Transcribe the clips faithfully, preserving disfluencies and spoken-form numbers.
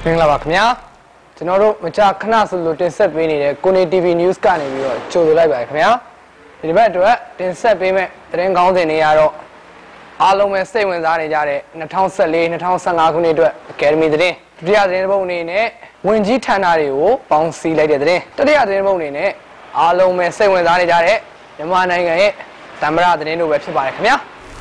မင်္ဂလာပါခင်ဗျာကျွန်တော်တို့မကြာခဏဆိုလို့တင်ဆက်ပေးနေတဲ့ Kone တီ ဗီ News ကနေပြီးတော့ကြိုဆိုလိုက်ပါခင်ဗျာဒီတစ်ပတ်အတွက်တင်ဆက်ပေးမဲ့သတင်းကောင်းစင်တွေကတော့အားလုံးပဲစိတ်ဝင်စားနေကြတဲ့၂၀၁၄ ၂၀၁၅ခုနှစ်အတွက် Academy သတင်းဒုတိယသတင်းတစ်ပုဒ်အနေနဲ့ဝင်ကြီးဌာနတွေကိုပေါင်းစည်းလိုက်တဲ့သတင်းတတိယသတင်းတစ်ပုဒ်အနေနဲ့အားလုံးပဲစိတ်ဝင်စားနေကြတဲ့မြန်မာနိုင်ငံရဲ့သမ္မတသတင်းတို့ပဲဖြစ်ပါတယ်ခင်ဗျာ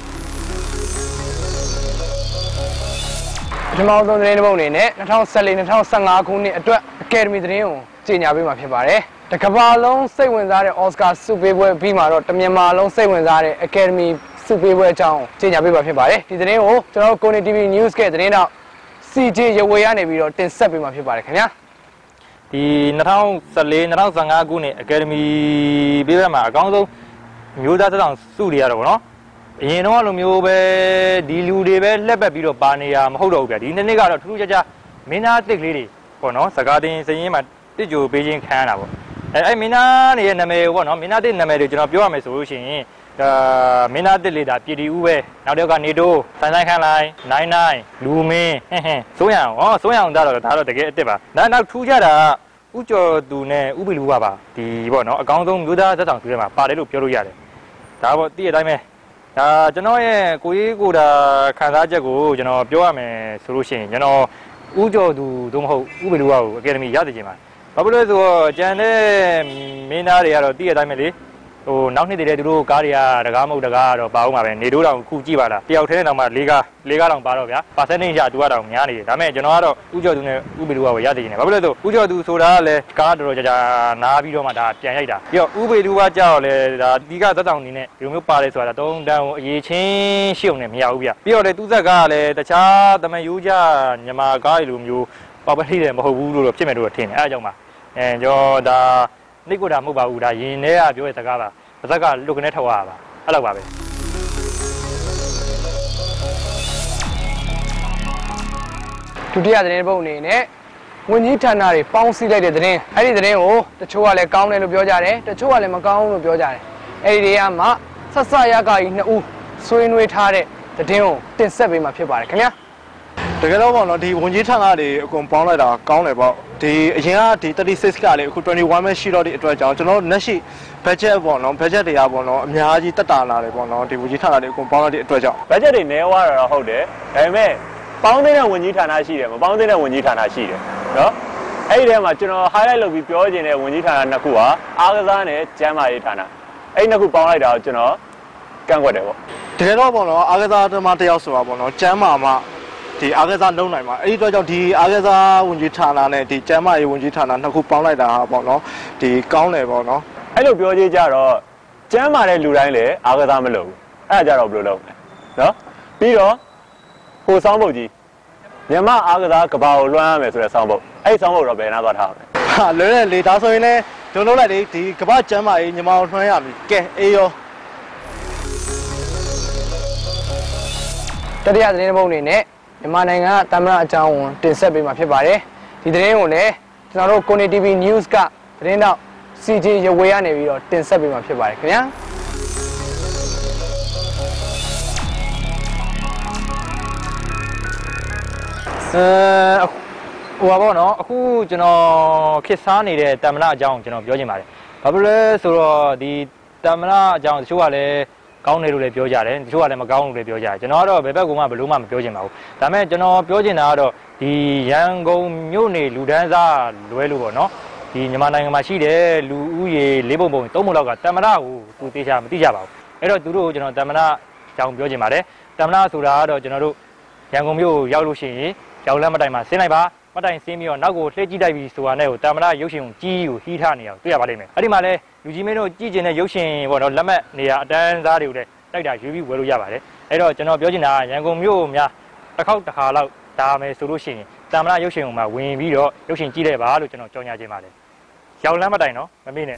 ပထမဆုံးသတင်းတစ်ပုဒ်အနေနဲ့၂၀၁၄ ၂၀၁၅ခုနှစ်အတွက် Academy သတင်းကိုကြေညာပေးမှာဖြစ်ပါတယ်တကမ္ဘာလုံးစိတ်ဝင်စားတဲ့ Oscar ဆုပေးပွဲပြီးမှာတော့တမြန်မာလုံးစိတ်ဝင်စားတဲ့ Academy ဆုပေးပွဲအကြောင်းကြေညာပေးမှာဖြစ်ပါတယ်ဒီသတင်းကိုကျွန်တော်တို့ Kone တီ ဗီ News ကသတင်းတော့ စီ ဂျေ ရဝေရနေပြီးတော့တင်ဆက်ပေးမှာဖြစ်ပါတယ်ခင်ဗျာဒီ၂၀၁၄ ၂၀၁၅ခုနှစ် Academy ပေးပွဲမှာအကောင်းဆုံးမျိုးသားသက်ဆောင်ဆုတွေရတော့ဗောနော်အရင်တော့လိုမျိုးပဲဒီလူတွေပဲလှက်ပတ်ပြီးတော့ပါနေရမဟုတ်တော့ဘူးဗျဒီနေ့နေ့ကတော့ထူးထူးခြားခြားမင်းသားတစ်ကလေးတွေပေါ့နော်စကားတင်စရင်မှာတစ်ကြိုပေးခြင်းခံရတာပေါ့အဲအဲ့မင်းသားတွေရဲ့နာမည်ပေါ့နော်မင်းသားတစ်နာမည်တွေကျွန်တော်ပြောရမယ်ဆိုလို့ရှိရင်ဒါမင်းသားတစ်လေးဒါပြည်တီဦးပဲနောက်တစ်ယောက်ကနေတိုးဆိုင်ဆိုင်ခန်းလိုက်နိုင်နိုင်လူမင်းဟင်းဟင်းစိုးရအောင်ဟောစိုးရအောင်ဒါတော့ဒါတော့တကယ်အစ်စ်ပါနောက်နောက်ထူးခြားတာဥကျော်သူနဲ့ဥပီလူကပါဒီပေါ့နော်အကောင်းဆုံးမျိုးသားသက်ဆောင်သူတွေမှာပါတယ်လို့ပြောလို့ရတယ်ဒါပေါ့တည့်ရတိုင်းပဲဒါကျွန်တော်ရဲ့ကိုကြီးကိုတာခံစားချက်ကိုကျွန်တော်ပြောရမယ်ဆိုလို့ရှိရင်ကျွန်တော်ဥကျော်သူသို့မဟုတ်ဥပဒေလူဝါကိုအကယ်ဒမီရသိချင်ပါတယ်ဘာဖြစ်လို့လဲဆိုတော့ကျန်တဲ့မင်းသားတွေကတော့တည့်ရတိုင်းပဲလေဟိုနောက်နှစ်တည်းတည်းသူတို့ကားတွေကတကားမဟုတ်တကားတော့ပါအောင်ပါပဲနေတိုးတောင်ခုကြည့်ပါလားတယောက်တည်းတောင်မှ၄ကား၄ကားတောင်ပါတော့ဗျာပါစနေရတူကတော့များနေတယ်ဒါပေမဲ့ကျွန်တော်ကတော့ဥကျော်သူနဲ့ဥပဒေလူဝါကိုရသိချင်တယ်ဘာဖြစ်လို့လဲဆိုဥကျော်သူဆိုတာကလည်းကားတော်တော်ကြာကြာနားပြီးတော့မှဒါပြန်ရိုက်တာပြီးတော့ဥပဒေလူဝါကြောက်လဲဒါဒီကသက်တောင်နေနဲ့ဒီလိုမျိုးပါတယ်ဆိုတာတုံးတန်းကိုအရေးချင်းရှုံနေမရဘူးဗျပြီးတော့လေသူ့ဇက်ကလည်းတခြားတမန်ယူကြညီမကားလိုမျိုးပေါပလိတယ်မဟုတ်ဘူးလို့ဖြစ်မယ်လို့ထင်တယ်အဲအကြောင်းပါအဲကျွန်တော်ဒါနှိတ်ကိုတာမဟုတ်ပါဘူးဒါရင်ထဲကပြောတဲ့စကားပါပါဇက်ကလွတ်ကနေထောက်ရပါအဲ့လောက်ပါပဲဒုတိယသတင်းပုတ်အနေနဲ့ဝင်ကြီးဌာနတွေပေါင်းစည်းလိုက်တဲ့သတင်းအဲ့ဒီသတင်းကိုတချို့ကလည်းကောင်းတယ်လို့ပြောကြတယ်တချို့ကလည်းမကောင်းဘူးလို့ပြောကြတယ်အဲ့ဒီတွေကမှဆက်ဆရကကြီးနှစ်ဦးဆွေးနွေးထားတဲ့သတင်းကိုတင်ဆက်ပေးမှာဖြစ်ပါတယ်ခင်ဗျာတကယ်တော့ပေါ့နော်ဒီဝင်ကြီးဌာနတွေအကုန်ပေါင်းလိုက်တာကောင်းတယ်ပေါ့ဒီအရင်ကဒီ36ကလည်းအခု21ပဲရှိတော့ဒီအတွက်ကြောင့်ကျွန်တော်တို့လက်ရှိ budget ပေါ့နော် budget တွေကပေါ့နော်အများကြီးတက်တာလာတယ်ပေါ့နော်ဒီဝင်ကြီးဌာနတွေအကုန်ပေါင်းလိုက်တဲ့အတွက်ကြောင့် budget တွေနည်းသွားတာတော့ဟုတ်တယ်ဒါပေမဲ့ပေါင်းတဲ့ဝင်ကြီးဌာနရှိတယ်မပေါင်းတဲ့ဝင်ကြီးဌာနရှိတယ်နော်အဲ့ဒီထဲမှာကျွန်တော် highlight လုပ်ပြီးပြောချင်တဲ့ဝင်ကြီးဌာနနှစ်ခုဟာအားကစားနဲ့ကျန်းမာရေးဌာနအဲ့ဒီနှစ်ခုပေါင်းလိုက်တာကိုကျွန်တော်ကန့်ကွက်တယ်ပေါ့တကယ်တော့ပေါ့နော်အားကစားသမားတယောက်ဆိုတာပေါ့နော်ကျန်းမာမှဒီအားကစားလုံးနိုင်မှာအဲ့ဒီတော့ကြောင့်ဒီအားကစားဝင်ကြီးဌာနနဲ့ဒီကျန်းမာရေးဝင်ကြီးဌာနနှစ်ခုပေါင်းလိုက်တာဟာပေါ့နော်ဒီကောင်းတယ်ပေါ့နော်အဲ့လိုပြောကြကြတော့ကျန်းမာတဲ့လူတိုင်းလည်းအားကစားမလုပ်ဘူးအဲ့ဒါကြတော့ဘယ်လိုလုပ်လဲနော်ပြီးတော့ဟိုစောင်းပုတ်ကြီးမြန်မာအားကစားကဘာကိုလွှမ်းရမယ်ဆိုတဲ့စောင်းပုတ်အဲ့စောင်းပုတ်တော့ဘယ်နာသွားထားလဲဟာလွယ်တဲ့လေဒါဆိုရင်လည်းဒုံလုံးလိုက်လေဒီကဘာကျန်းမာရေးညီမအောင်လွှမ်းရပြီကဲအေးရောတတိယသတင်းပုတ်အနေနဲ့မြန်မာနိုင်ငံကသမ္မတအကြောင်းကိုတင်ဆက်ပေးမှာဖြစ်ပါတယ်ဒီသတင်းကိုလည်းကျွန်တော်တို့ Kone တီ ဗီ News ကသတင်းတော့ စီ ဂျေ ရဝေရနေပြီးတော့တင်ဆက်ပေးမှာဖြစ်ပါတယ်ခင်ဗျာအဲဟိုပါဘောနော်အခုကျွန်တော်ခေတ်စားနေတဲ့တမ္မနာအကြောင်းကျွန်တော်ပြောချင်ပါတယ်ဘာဖြစ်လဲဆိုတော့ဒီတမ္မနာအကြောင်းတချို့ကလည်းကောင်းတယ်လို့လည်းပြောကြတယ်တချို့ကလည်းမကောင်းဘူးလို့လည်းပြောကြတယ်ကျွန်တော်ကတော့ဘယ်ဘက်ကမှဘယ်လို့မှမပြောချင်ပါဘူးဒါပေမဲ့ကျွန်တော်ပြောချင်တာကတော့ဒီရန်ကုန်မြို့နေလူဒန်းစားလွဲလို့ပေါ့နော်ဒီမြန်မာနိုင်ငံမှာရှိတဲ့လူဦးရေလေးပုံပုံသုံးပုံလောက်ကတမ္မနာကိုသူသိချာမသိကြပါဘူးအဲ့တော့သူတို့ကိုကျွန်တော်တမ္မနာအကြောင်းပြောချင်ပါတယ်တမ္မနာဆိုတာကတော့ကျွန်တော်တို့ရန်ကုန်မြို့ကိုရောက်လို့ရှိရင်ရောက်လမ်းမတိုင်မှာဆင်းလိုက်ပါမတိုင်ဆင်းပြီးတော့နောက်ကိုလှည့်ကြည့်တိုက်ပြီးဆိုတာနဲ့ကိုတမ္မနာရုပ်ရှင်ကိုကြီးကိုဟီးထားနေအောင်တွေ့ရပါလိမ့်မယ်အဲ့ဒီမှာလဲလူကြီးမင်းတို့ကြည့်ကျင်တဲ့ရုပ်ရှင်ပေါ့နော်လက်မှတ်နေရာအတန်းစားတွေကိုလည်းတိုက်တာရွေးပြီးဝယ်လို့ရပါတယ်အဲ့တော့ကျွန်တော်ပြောချင်တာကရန်ကုန်မြို့များတစ်ခေါက်တစ်ခါလောက်ဒါမယ်ဆိုလို့ရှိရင်တမ္မနာရုပ်ရှင်ကိုမှဝင်ပြီးတော့ရုပ်ရှင်ကြည့်လိုက်ပါလို့ကျွန်တော်ကြော်ညာခြင်းပါတယ်ရောက်လမ်းမတိုင်နော်မမေ့နဲ့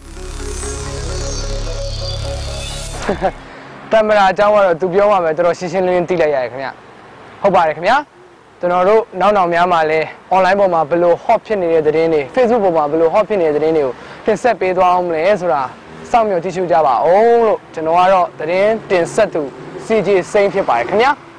တမ္မရာအကြောင်းကတော့သူပြောမှပဲတော်တော်ရှင်းရှင်းလင်းလင်းသိလိုက်ရတယ်ခင်ဗျဟုတ်ပါတယ်ခင်ဗျာကျွန်တော်တို့နောက်နောက်များမှာလဲ online ပေါ်မှာဘယ်လို hot ဖြစ်နေတဲ့သတင်းတွေ Facebook ပေါ်မှာဘယ်လို hot ဖြစ်နေတဲ့သတင်းတွေကိုတင်ဆက်ပေးသွားအောင်မလဲဆိုတာစောင့်မျှော်ကြည့်ရှုကြပါဦးလို့ကျွန်တော်ကတော့သတင်းတင်ဆက်သူ စီ ဂျေ စိန်ဖြစ်ပါတယ်ခင်ဗျာ